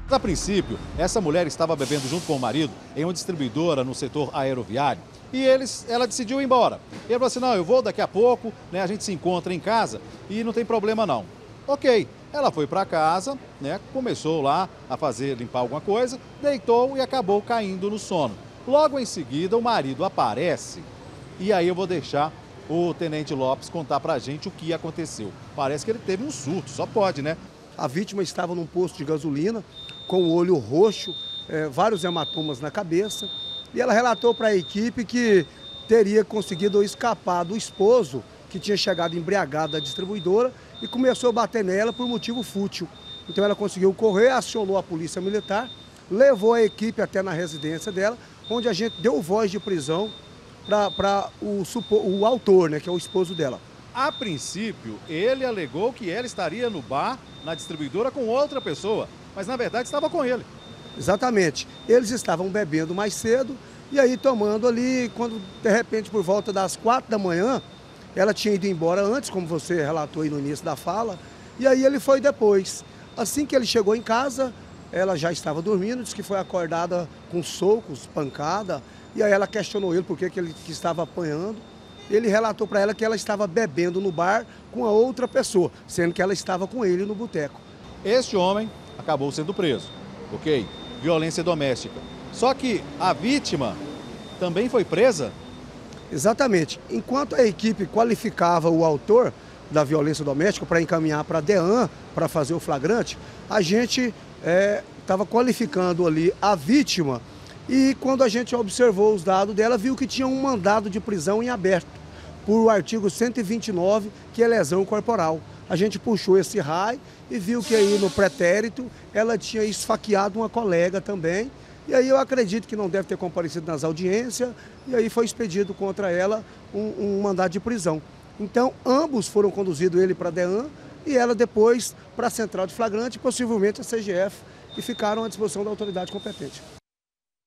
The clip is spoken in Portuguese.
A princípio, essa mulher estava bebendo junto com o marido em uma distribuidora no setor aeroviário e ela decidiu ir embora. Ele falou assim, não, eu vou daqui a pouco, né, a gente se encontra em casa e não tem problema não. Ok, ela foi para casa, né, começou lá a limpar alguma coisa, deitou e acabou caindo no sono. Logo em seguida, o marido aparece e aí eu vou deixar o Tenente Lopes contar pra gente o que aconteceu. Parece que ele teve um surto, só pode, né? A vítima estava num posto de gasolina, com o olho roxo, vários hematomas na cabeça. E ela relatou para a equipe que teria conseguido escapar do esposo, que tinha chegado embriagado da distribuidora, e começou a bater nela por motivo fútil. Então ela conseguiu correr, acionou a polícia militar, levou a equipe até na residência dela, onde a gente deu voz de prisão para o autor, né, que é o esposo dela. A princípio, ele alegou que ela estaria no bar, na distribuidora, com outra pessoa, mas na verdade estava com ele. Exatamente. Eles estavam bebendo mais cedo e aí tomando ali, quando de repente por volta das 4 da manhã, ela tinha ido embora antes, como você relatou aí no início da fala, e aí ele foi depois. Assim que ele chegou em casa, ela já estava dormindo, disse que foi acordada com socos, pancada, e aí ela questionou ele por que ele estava apanhando. Ele relatou para ela que ela estava bebendo no bar com a outra pessoa, sendo que ela estava com ele no boteco. Este homem acabou sendo preso, ok? Violência doméstica. Só que a vítima também foi presa? Exatamente. Enquanto a equipe qualificava o autor da violência doméstica para encaminhar para a DEAN, para fazer o flagrante, a gente estava qualificando ali a vítima e quando a gente observou os dados dela, viu que tinha um mandado de prisão em aberto por o artigo 129, que é lesão corporal. A gente puxou esse raio e viu que aí no pretérito ela tinha esfaqueado uma colega também. E aí eu acredito que não deve ter comparecido nas audiências e aí foi expedido contra ela um mandado de prisão. Então ambos foram conduzidos, ele para a DEAN e ela depois para a Central de Flagrante, possivelmente a CGF, e ficaram à disposição da autoridade competente.